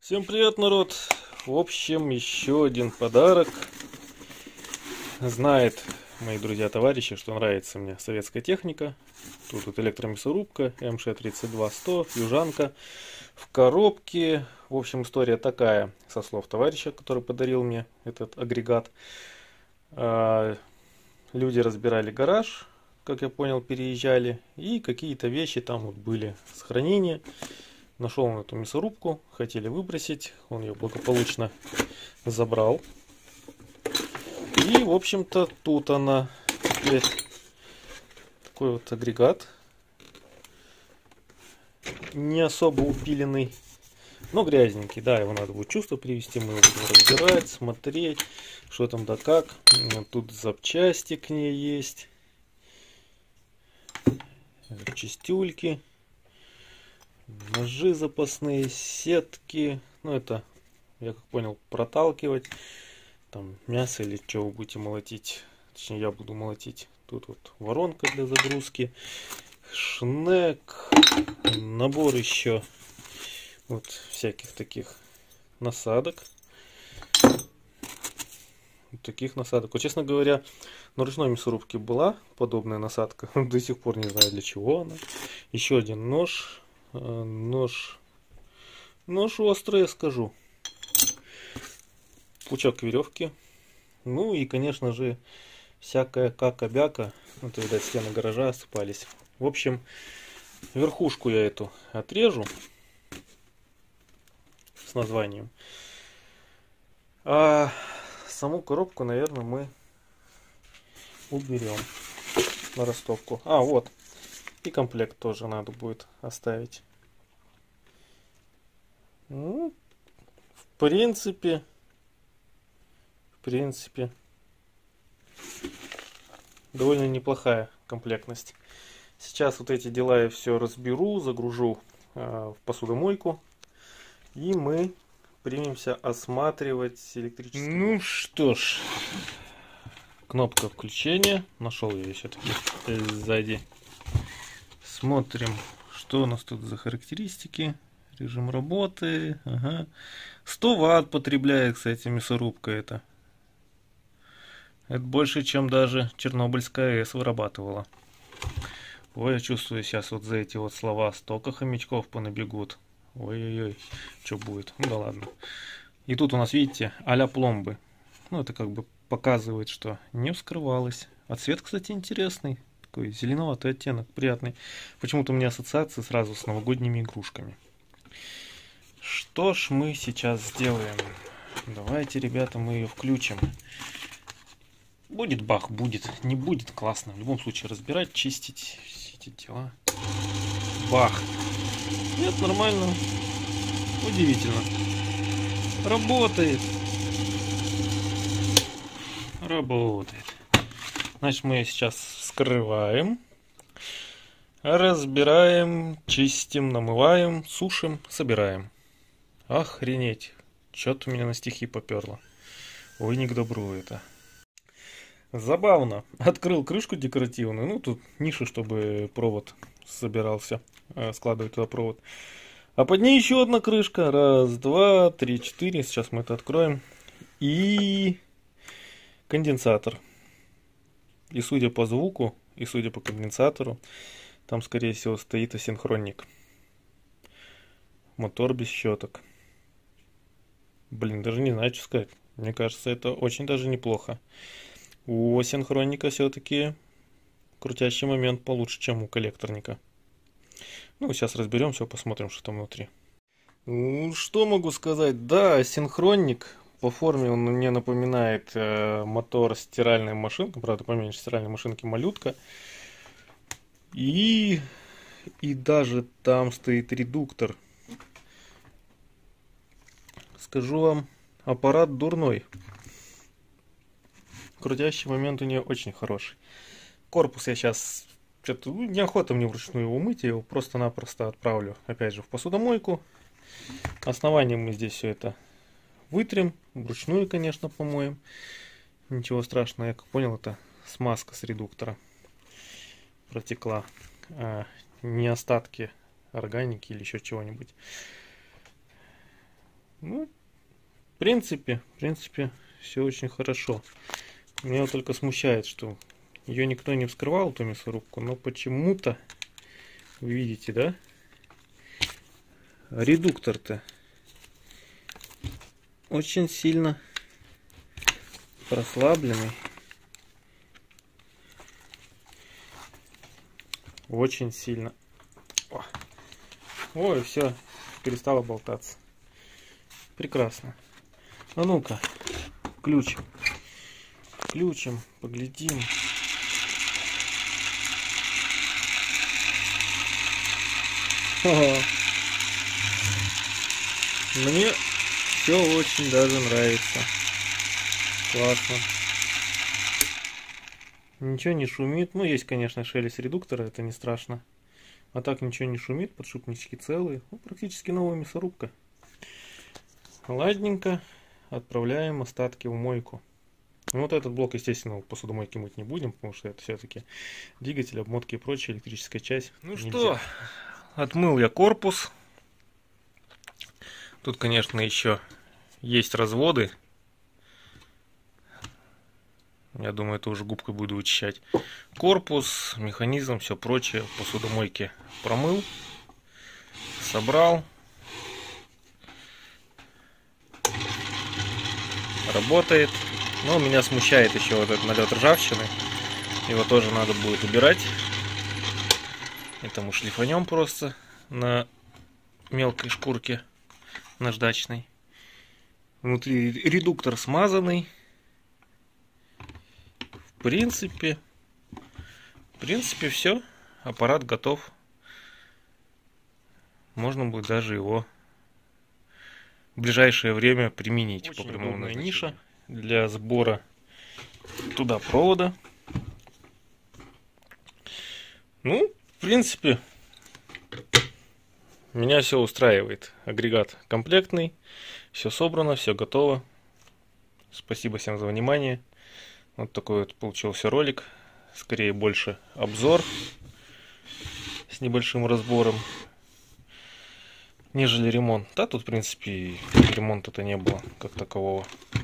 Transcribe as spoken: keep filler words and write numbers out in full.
Всем привет, народ! В общем, еще один подарок. Знает мои друзья-товарищи, что нравится мне советская техника. Тут вот электромясорубка эм шэ тридцать два сто, южанка в коробке. В общем, история такая, со слов товарища, который подарил мне этот агрегат. Люди разбирали гараж, как я понял, переезжали, и какие-то вещи там вот были с хранения. Нашел он эту мясорубку, хотели выбросить, он ее благополучно забрал. И, в общем-то, тут она теперь такой вот агрегат, не особо упиленный, но грязненький. Да, его надо будет в чувство привести, мы его будем разбирать, смотреть, что там да как. Тут запчасти к ней есть, чистюльки. Ножи запасные, сетки. Ну, это, я как понял, проталкивать. Там мясо или что вы будете молотить. Точнее, я буду молотить. Тут вот воронка для загрузки. Шнек. Набор еще вот всяких таких насадок. Вот таких насадок. Вот, честно говоря, на ручной мясорубке была подобная насадка. До сих пор не знаю, для чего она. Еще один нож. Нож, нож острый, я скажу. Пучок веревки. Ну и, конечно же, всякая кака-бяка. Это, видать, стены гаража осыпались. В общем, верхушку я эту отрежу с названием. А саму коробку, наверное, мы уберем на ростовку. А, вот. И комплект тоже надо будет оставить. Ну, в принципе, в принципе, довольно неплохая комплектность. Сейчас вот эти дела я все разберу, загружу э, в посудомойку. И мы примемся осматривать электрический. Ну что ж, кнопка включения. Нашел ее все-таки сзади. Смотрим, что у нас тут за характеристики. Режим работы. Ага. сто ватт потребляет, кстати, мясорубка эта. Это больше, чем даже Чернобыльская АЭС вырабатывала. Ой, я чувствую, сейчас вот за эти вот слова столько хомячков понабегут. Ой-ой-ой, что будет? Ну да ладно. И тут у нас, видите, а-ля пломбы. Ну, это как бы показывает, что не вскрывалось. А цвет, кстати, интересный. Такой зеленоватый оттенок, приятный. Почему-то у меня ассоциации сразу с новогодними игрушками. Что ж мы сейчас сделаем? Давайте, ребята, мы ее включим. Будет бах, будет. Не будет, классно. В любом случае разбирать, чистить все эти дела. Бах. Нет, нормально. Удивительно. Работает. Работает. Значит, мы ее сейчас вскрываем, разбираем, чистим, намываем, сушим, собираем. Охренеть. Что-то у меня на стихи поперло. Ой, не к добру это. Забавно. Открыл крышку декоративную. Ну, тут ниша, чтобы провод собирался. Складывать туда провод. А под ней еще одна крышка. Раз, два, три, четыре. Сейчас мы это откроем. И конденсатор. И судя по звуку, и судя по конденсатору, там, скорее всего, стоит асинхронник. Мотор без щеток. Блин, даже не знаю, что сказать. Мне кажется, это очень даже неплохо. У асинхронника все-таки крутящий момент получше, чем у коллекторника. Ну, сейчас разберем все, посмотрим, что там внутри. Ну, что могу сказать? Да, асинхронник. По форме он мне напоминает э, мотор стиральной машинки, правда, поменьше стиральной машинки малютка. И, и даже там стоит редуктор. Скажу вам, аппарат дурной. Крутящий момент у нее очень хороший. Корпус я сейчас... Что-то ну, неохота мне вручную его мыть, я его просто-напросто отправлю, опять же, в посудомойку. Основанием мы здесь все это вытрем, вручную, конечно, помоем. Ничего страшного, я как понял, это смазка с редуктора протекла. А не остатки органики или еще чего-нибудь. Ну, в принципе, в принципе, все очень хорошо. Меня только смущает, что ее никто не вскрывал, эту мясорубку, но почему-то, вы видите, да? Редуктор-то очень сильно прослабленный. Очень сильно. О. Ой, все, перестало болтаться. Прекрасно. А ну-ка, включим. Включим, поглядим. О. Мне все очень даже нравится. Классно. Ничего не шумит. Ну, есть, конечно, шелест редуктора, это не страшно. А так ничего не шумит, подшипнички целые. Ну, практически новая мясорубка. Ладненько. Отправляем остатки в мойку. Ну, вот этот блок, естественно, в посудомойке мыть не будем, потому что это все-таки двигатель, обмотки и прочая электрическая часть. Ну нельзя. Что, отмыл я корпус. Тут, конечно, еще есть разводы. Я думаю, это уже губкой буду вычищать. Корпус, механизм, все прочее в посудомойке промыл, собрал. Работает. Но меня смущает еще вот этот налет ржавчины. Его тоже надо будет убирать. Это мы шлифанем просто на мелкой шкурке наждачной. Внутри редуктор смазанный. В принципе, в принципе все. Аппарат готов. Можно будет даже его в ближайшее время применить. Очень по прямому назначению. Ниша для сбора туда провода. Ну, в принципе, меня все устраивает. Агрегат комплектный, все собрано, все готово. Спасибо всем за внимание. Вот такой вот получился ролик. Скорее больше обзор с небольшим разбором, нежели ремонт. Да, тут в принципе ремонта-то не было как такового.